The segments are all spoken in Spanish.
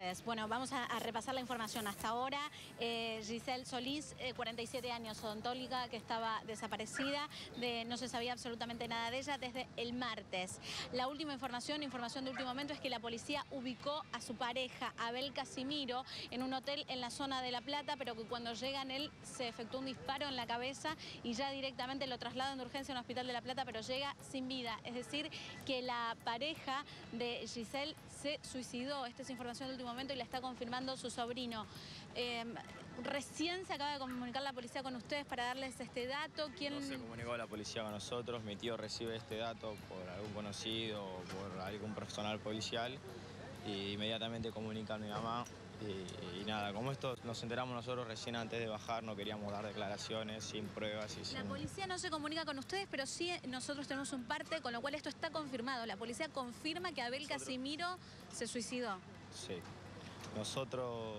Bueno, vamos a repasar la información. Hasta ahora, Giselle Solís, 47 años, odontóloga, que estaba desaparecida, no se sabía absolutamente nada de ella desde el martes. La última información de último momento, es que la policía ubicó a su pareja, Abel Casimiro, en un hotel en la zona de La Plata, pero que cuando llegan él se efectuó un disparo en la cabeza y ya directamente lo trasladan de urgencia a un hospital de La Plata, pero llega sin vida. Es decir, que la pareja de Giselle se suicidó. Esta es información de último momento y la está confirmando su sobrino. Recién se acaba de comunicar la policía con ustedes para darles este dato. ¿Quién? No se comunicó la policía con nosotros. Mi tío recibe este dato por algún conocido o por algún personal policial y inmediatamente comunica a mi mamá. Y nada, como esto nos enteramos nosotros recién antes de bajar, no queríamos dar declaraciones sin pruebas y sin... La policía no se comunica con ustedes, pero sí nosotros tenemos un parte, con lo cual esto está confirmado. La policía confirma que Abel Casimiro se suicidó. Sí. Nosotros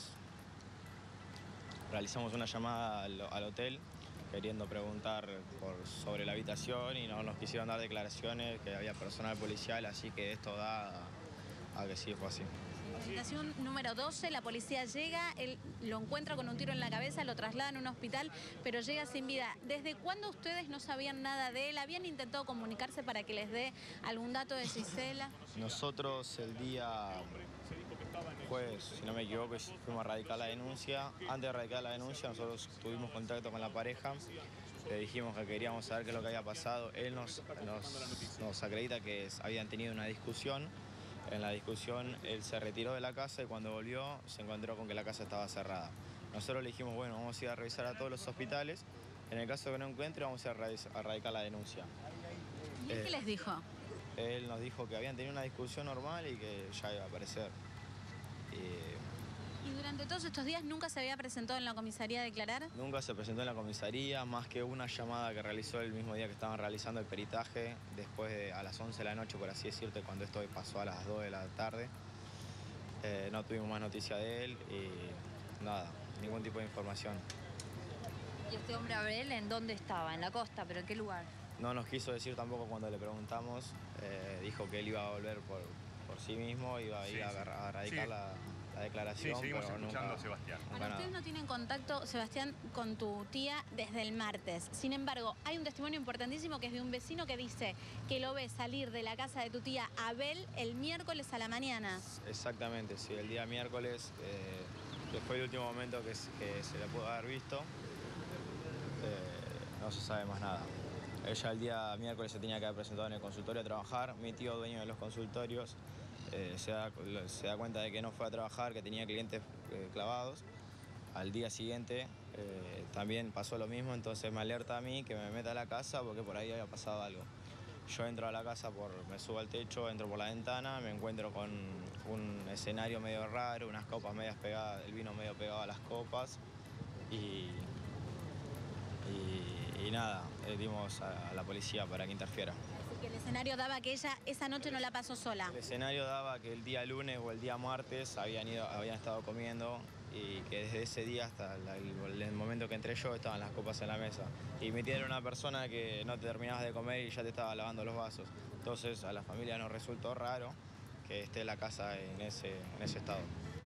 realizamos una llamada al hotel queriendo preguntar sobre la habitación y no nos quisieron dar declaraciones, que había personal policial, así que esto da a que sí fue así. Habitación número 12, la policía llega, él lo encuentra con un tiro en la cabeza, lo trasladan a un hospital, pero llega sin vida. ¿Desde cuándo ustedes no sabían nada de él? ¿Habían intentado comunicarse para que les dé algún dato de Gisela? Nosotros el día jueves, si no me equivoco, fuimos a radicar la denuncia. Antes de radicar la denuncia, nosotros tuvimos contacto con la pareja. Le dijimos que queríamos saber qué es lo que había pasado. Él nos acredita que habían tenido una discusión. En la discusión él se retiró de la casa y cuando volvió se encontró con que la casa estaba cerrada. Nosotros le dijimos, bueno, vamos a ir a revisar a todos los hospitales. En el caso que no encuentre, vamos a ir a radicar la denuncia. ¿Y qué les dijo? Él nos dijo que habían tenido una discusión normal y que ya iba a aparecer. ¿Y durante todos estos días nunca se había presentado en la comisaría a declarar? Nunca se presentó en la comisaría, más que una llamada que realizó el mismo día que estaban realizando el peritaje, después a las 11 de la noche, por así decirte, cuando esto pasó a las 2 de la tarde. No tuvimos más noticia de él y nada, ningún tipo de información. ¿Y este hombre Abel en dónde estaba? En la costa, ¿pero en qué lugar? No nos quiso decir tampoco cuando le preguntamos, dijo que él iba a volver por sí mismo, iba a ir a radicar la declaración. Sí, seguimos pero escuchando nunca, a Sebastián. Bueno, ustedes no tienen contacto, Sebastián, con tu tía desde el martes. Sin embargo, hay un testimonio importantísimo que es de un vecino que dice que lo ve salir de la casa de tu tía Abel el miércoles a la mañana. Exactamente, sí, el día miércoles, que fue el último momento que se le pudo haber visto, no se sabe más nada. Ella el día miércoles se tenía que haber presentado en el consultorio a trabajar. Mi tío, dueño de los consultorios, se da cuenta de que no fue a trabajar, que tenía clientes clavados. Al día siguiente también pasó lo mismo, entonces me alerta a mí que me meta a la casa porque por ahí había pasado algo. Yo entro a la casa, me subo al techo, entro por la ventana, me encuentro con un escenario medio raro, unas copas medias pegadas, el vino medio pegado a las copas y nada, dimos a la policía para que interfiera. Así que el escenario daba que ella esa noche no la pasó sola. El escenario daba que el día lunes o el día martes habían estado comiendo y que desde ese día hasta el momento que entré yo estaban las copas en la mesa. Y mi tía era una persona que no te terminabas de comer y ya te estaba lavando los vasos. Entonces a la familia nos resultó raro que esté la casa en ese estado.